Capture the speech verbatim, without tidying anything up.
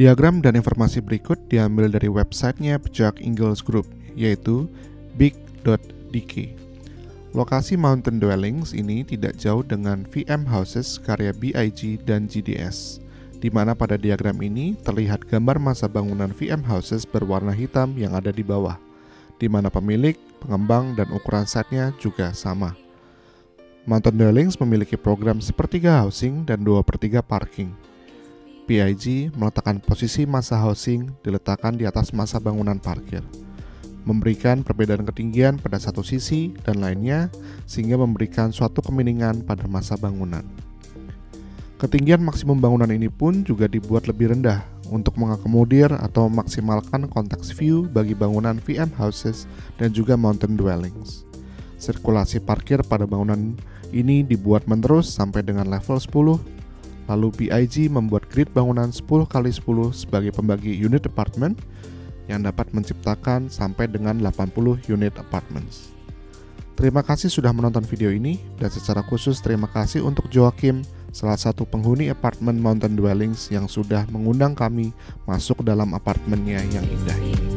Diagram dan informasi berikut diambil dari websitenya pejak Ingalls Group, yaitu big dot d k. Lokasi Mountain Dwellings ini tidak jauh dengan V M Houses karya B I G dan G D S, di mana pada diagram ini terlihat gambar masa bangunan V M Houses berwarna hitam yang ada di bawah, di mana pemilik, pengembang, dan ukuran site-nya juga sama. Mountain Dwellings memiliki program sepertiga housing dan dua per tiga parking. B I G meletakkan posisi masa housing diletakkan di atas masa bangunan parkir, memberikan perbedaan ketinggian pada satu sisi dan lainnya sehingga memberikan suatu kemiringan pada masa bangunan. Ketinggian maksimum bangunan ini pun juga dibuat lebih rendah untuk mengakomodir atau memaksimalkan konteks view bagi bangunan V M Houses dan juga Mountain Dwellings. Sirkulasi parkir pada bangunan ini dibuat menerus sampai dengan level sepuluh. Lalu B I G membuat grid bangunan sepuluh kali sepuluh sebagai pembagi unit apartemen yang dapat menciptakan sampai dengan delapan puluh unit apartments. Terima kasih sudah menonton video ini, dan secara khusus terima kasih untuk Joachim, salah satu penghuni apartemen Mountain Dwellings yang sudah mengundang kami masuk dalam apartemennya yang indah ini.